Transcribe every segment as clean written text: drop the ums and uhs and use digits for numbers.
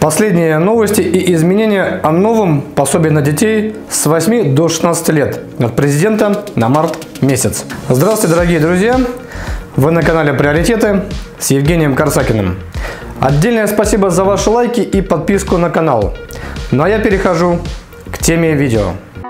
Последние новости и изменения о новом пособии на детей с 8 до 16 лет от президента на март месяц. Здравствуйте, дорогие друзья! Вы на канале Приоритеты с Евгением Корсакиным. Отдельное спасибо за ваши лайки и подписку на канал. Ну а я перехожу к теме видео.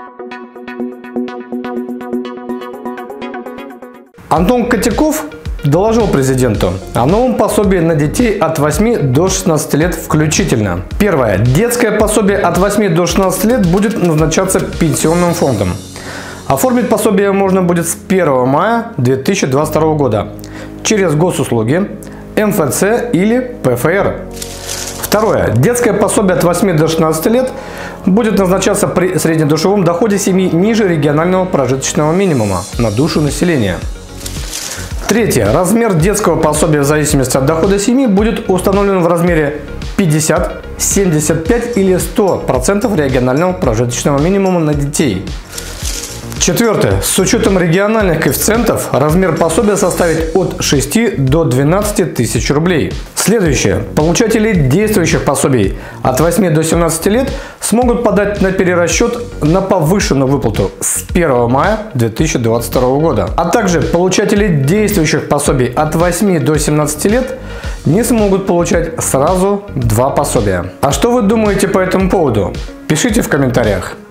Антон Котяков доложил президенту о новом пособии на детей от 8 до 16 лет включительно. Первое. Детское пособие от 8 до 16 лет будет назначаться пенсионным фондом. Оформить пособие можно будет с 1 мая 2022 года через госуслуги, МФЦ или ПФР. Второе. Детское пособие от 8 до 16 лет будет назначаться при среднедушевом доходе семьи ниже регионального прожиточного минимума на душу населения. Третье. Размер детского пособия в зависимости от дохода семьи будет установлен в размере 50, 75 или 100% регионального прожиточного минимума на детей. Четвертое. С учетом региональных коэффициентов размер пособия составит от 6 до 12 тысяч рублей. Следующее. Получатели действующих пособий от 8 до 17 лет смогут подать на перерасчет на повышенную выплату с 1 мая 2022 года. А также получатели действующих пособий от 8 до 17 лет не смогут получать сразу два пособия. А что вы думаете по этому поводу? Пишите в комментариях.